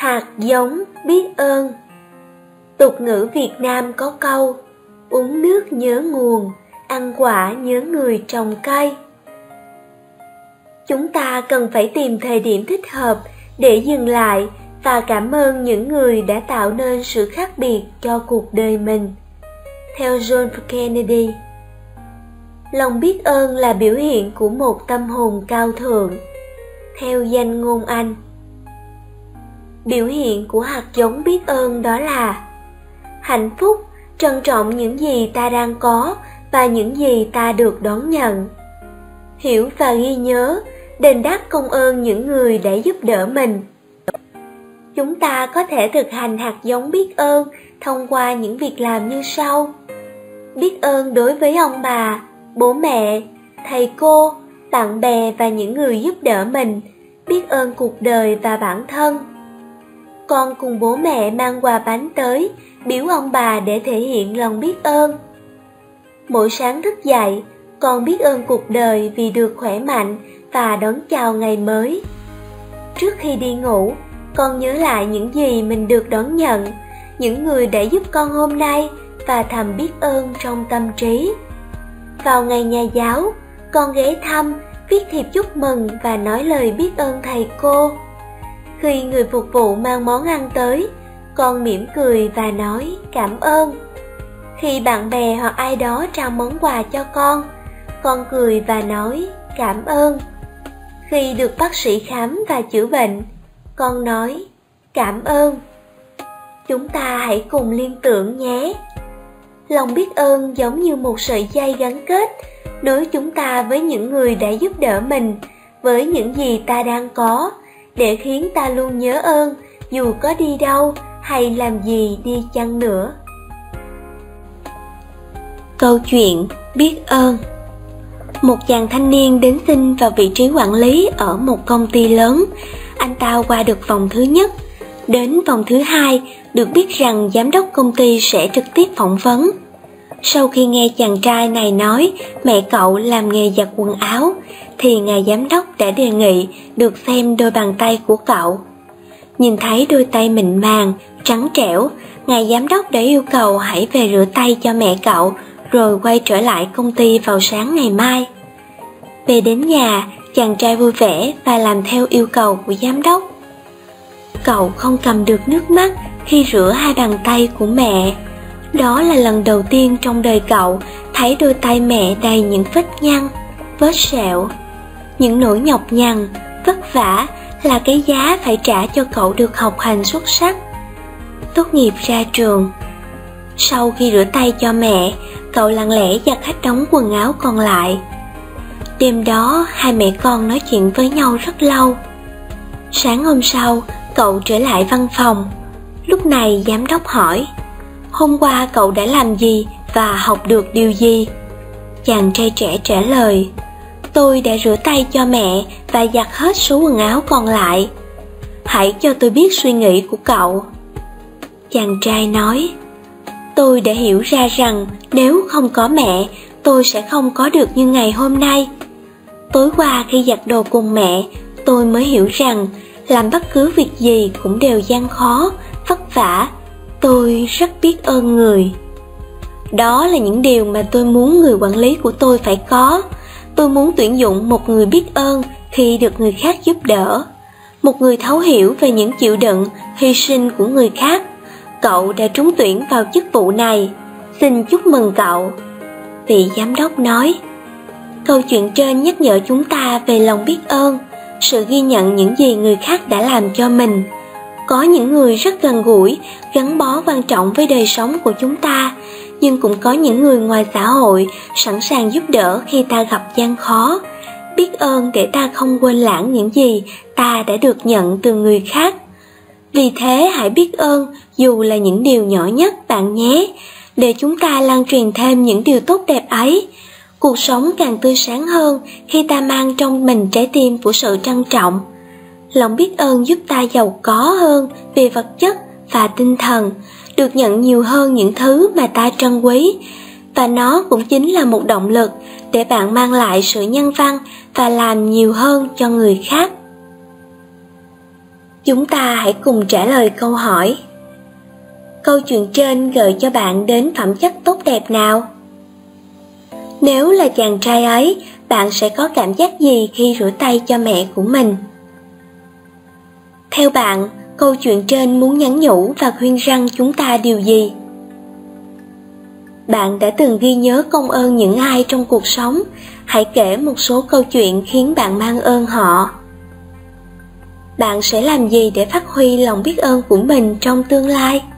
Hạt giống biết ơn. Tục ngữ Việt Nam có câu: uống nước nhớ nguồn, ăn quả nhớ người trồng cây. Chúng ta cần phải tìm thời điểm thích hợp để dừng lại và cảm ơn những người đã tạo nên sự khác biệt cho cuộc đời mình. Theo John F. Kennedy, lòng biết ơn là biểu hiện của một tâm hồn cao thượng. Theo danh ngôn Anh, biểu hiện của hạt giống biết ơn đó là hạnh phúc, trân trọng những gì ta đang có và những gì ta được đón nhận. Hiểu và ghi nhớ, đền đáp công ơn những người đã giúp đỡ mình. Chúng ta có thể thực hành hạt giống biết ơn thông qua những việc làm như sau: biết ơn đối với ông bà, bố mẹ, thầy cô, bạn bè và những người giúp đỡ mình, biết ơn cuộc đời và bản thân. Con cùng bố mẹ mang quà bánh tới, biếu ông bà để thể hiện lòng biết ơn. Mỗi sáng thức dậy, con biết ơn cuộc đời vì được khỏe mạnh và đón chào ngày mới. Trước khi đi ngủ, con nhớ lại những gì mình được đón nhận, những người đã giúp con hôm nay và thầm biết ơn trong tâm trí. Vào ngày nhà giáo, con ghé thăm, viết thiệp chúc mừng và nói lời biết ơn thầy cô. Khi người phục vụ mang món ăn tới, con mỉm cười và nói cảm ơn. Khi bạn bè hoặc ai đó trao món quà cho con cười và nói cảm ơn. Khi được bác sĩ khám và chữa bệnh, con nói cảm ơn. Chúng ta hãy cùng liên tưởng nhé. Lòng biết ơn giống như một sợi dây gắn kết, nối chúng ta với những người đã giúp đỡ mình, với những gì ta đang có, để khiến ta luôn nhớ ơn dù có đi đâu hay làm gì đi chăng nữa. Câu chuyện biết ơn. Một chàng thanh niên đến xin vào vị trí quản lý ở một công ty lớn. Anh ta qua được vòng thứ nhất. Đến vòng thứ hai, được biết rằng giám đốc công ty sẽ trực tiếp phỏng vấn. Sau khi nghe chàng trai này nói mẹ cậu làm nghề giặt quần áo, thì ngài giám đốc đã đề nghị được xem đôi bàn tay của cậu. Nhìn thấy đôi tay mịn màng, trắng trẻo, ngài giám đốc đã yêu cầu hãy về rửa tay cho mẹ cậu, rồi quay trở lại công ty vào sáng ngày mai. Về đến nhà, chàng trai vui vẻ và làm theo yêu cầu của giám đốc. Cậu không cầm được nước mắt khi rửa hai bàn tay của mẹ. Đó là lần đầu tiên trong đời cậu thấy đôi tay mẹ đầy những vết nhăn, vết sẹo. Những nỗi nhọc nhằn, vất vả là cái giá phải trả cho cậu được học hành xuất sắc. Tốt nghiệp ra trường. Sau khi rửa tay cho mẹ, cậu lặng lẽ giặt hết đống quần áo còn lại. Đêm đó, hai mẹ con nói chuyện với nhau rất lâu. Sáng hôm sau, cậu trở lại văn phòng. Lúc này giám đốc hỏi: hôm qua cậu đã làm gì và học được điều gì? Chàng trai trẻ trả lời: tôi đã rửa tay cho mẹ và giặt hết số quần áo còn lại. Hãy cho tôi biết suy nghĩ của cậu. Chàng trai nói: tôi đã hiểu ra rằng nếu không có mẹ, tôi sẽ không có được như ngày hôm nay. Tối qua khi giặt đồ cùng mẹ, tôi mới hiểu rằng làm bất cứ việc gì cũng đều gian khó, vất vả. Tôi rất biết ơn người. Đó là những điều mà tôi muốn người quản lý của tôi phải có. Tôi muốn tuyển dụng một người biết ơn khi được người khác giúp đỡ, một người thấu hiểu về những chịu đựng, hy sinh của người khác. Cậu đã trúng tuyển vào chức vụ này. Xin chúc mừng cậu. Vị giám đốc nói. Câu chuyện trên nhắc nhở chúng ta về lòng biết ơn, sự ghi nhận những gì người khác đã làm cho mình. Có những người rất gần gũi, gắn bó quan trọng với đời sống của chúng ta, nhưng cũng có những người ngoài xã hội sẵn sàng giúp đỡ khi ta gặp gian khó. Biết ơn để ta không quên lãng những gì ta đã được nhận từ người khác. Vì thế hãy biết ơn dù là những điều nhỏ nhất bạn nhé, để chúng ta lan truyền thêm những điều tốt đẹp ấy. Cuộc sống càng tươi sáng hơn khi ta mang trong mình trái tim của sự trân trọng. Lòng biết ơn giúp ta giàu có hơn về vật chất và tinh thần, được nhận nhiều hơn những thứ mà ta trân quý, và nó cũng chính là một động lực để bạn mang lại sự nhân văn và làm nhiều hơn cho người khác. Chúng ta hãy cùng trả lời câu hỏi. Câu chuyện trên gợi cho bạn đến phẩm chất tốt đẹp nào? Nếu là chàng trai ấy, bạn sẽ có cảm giác gì khi rửa tay cho mẹ của mình? Theo bạn, câu chuyện trên muốn nhắn nhủ và khuyên răn chúng ta điều gì? Bạn đã từng ghi nhớ công ơn những ai trong cuộc sống? Hãy kể một số câu chuyện khiến bạn mang ơn họ. Bạn sẽ làm gì để phát huy lòng biết ơn của mình trong tương lai?